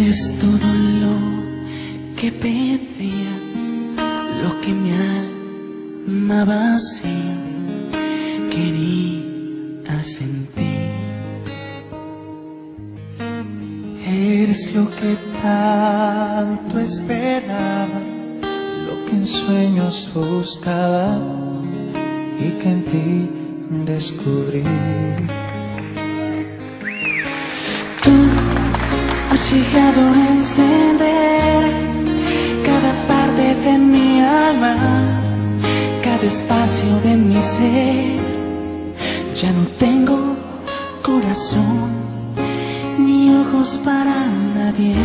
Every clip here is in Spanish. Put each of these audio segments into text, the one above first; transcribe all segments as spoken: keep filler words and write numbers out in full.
Eres todo lo que pedía, lo que mi alma vacía quería sentir. Eres lo que tanto esperaba, lo que en sueños buscaba y que en ti descubrí. Tú has llegado a encender cada parte de mi alma, cada espacio de mi ser. Ya no tengo corazón ni ojos para nadie,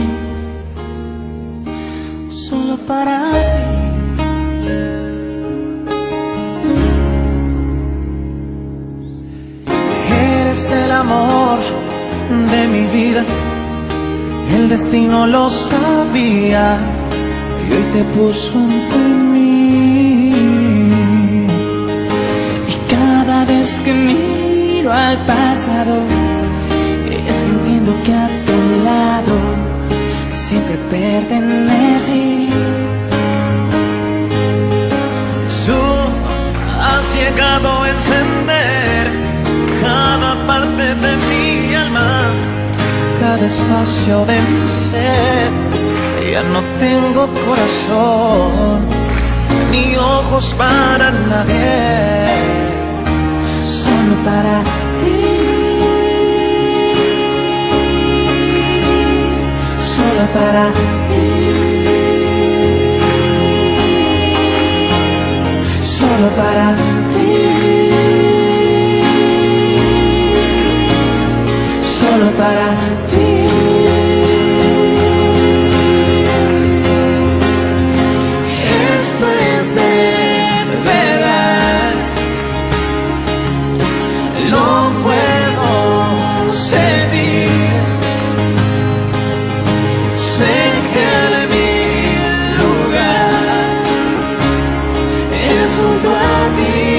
solo para ti. Eres el amor de mi vida, el destino lo sabía y hoy te puso junto a mí. Y cada vez que miro al pasado, es que entiendo que a tu lado siempre pertenecí. Tú has llegado a encender cada parte de mi alma, cada espacio de mi ser. Ya no tengo corazón ni ojos para nadie, Solo para ti, solo para ti, solo para ti, solo para ti. Esto es de verdad, lo puedo sentir. Sé que mi lugar es junto a ti.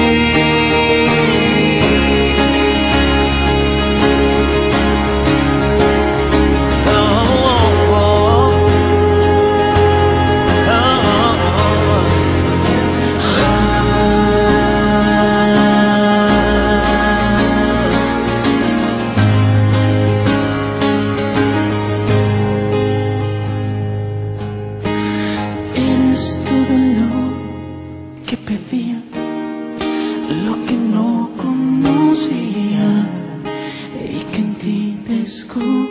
Eres todo lo que pedía, lo que no conocía y que en ti descubrí.